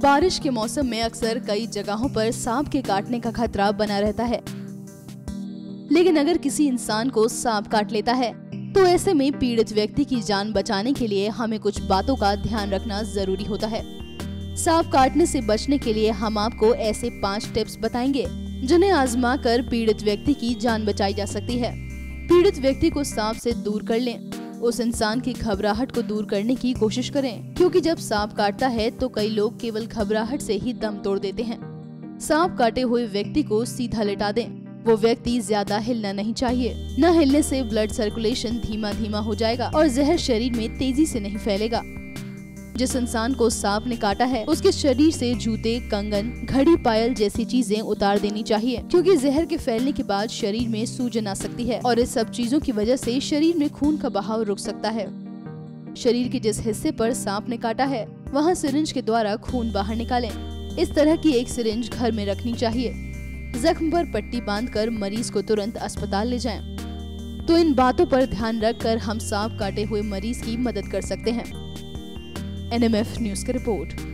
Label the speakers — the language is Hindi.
Speaker 1: बारिश के मौसम में अक्सर कई जगहों पर सांप के काटने का खतरा बना रहता है। लेकिन अगर किसी इंसान को सांप काट लेता है तो ऐसे में पीड़ित व्यक्ति की जान बचाने के लिए हमें कुछ बातों का ध्यान रखना जरूरी होता है। सांप काटने से बचने के लिए हम आपको ऐसे 5 टिप्स बताएंगे जिन्हें आजमा कर पीड़ित व्यक्ति की जान बचाई जा सकती है। पीड़ित व्यक्ति को सांप से दूर कर लें। उस इंसान की घबराहट को दूर करने की कोशिश करें, क्योंकि जब सांप काटता है तो कई लोग केवल घबराहट से ही दम तोड़ देते हैं। सांप काटे हुए व्यक्ति को सीधा लेटा दें। वो व्यक्ति ज्यादा हिलना नहीं चाहिए। न हिलने से ब्लड सर्कुलेशन धीमा धीमा हो जाएगा और जहर शरीर में तेजी से नहीं फैलेगा। जिस इंसान को सांप ने काटा है उसके शरीर से जूते, कंगन, घड़ी, पायल जैसी चीजें उतार देनी चाहिए, क्योंकि जहर के फैलने के बाद शरीर में सूजन आ सकती है और इस सब चीजों की वजह से शरीर में खून का बहाव रुक सकता है। शरीर के जिस हिस्से पर सांप ने काटा है वहाँ सिरिंज के द्वारा खून बाहर निकालें। इस तरह की एक सिरिंज घर में रखनी चाहिए। जख्म पर पट्टी बांधकर मरीज को तुरंत अस्पताल ले जाएं। तो इन बातों पर ध्यान रखकर हम सांप काटे हुए मरीज की मदद कर सकते हैं। NMF न्यूज की रिपोर्ट।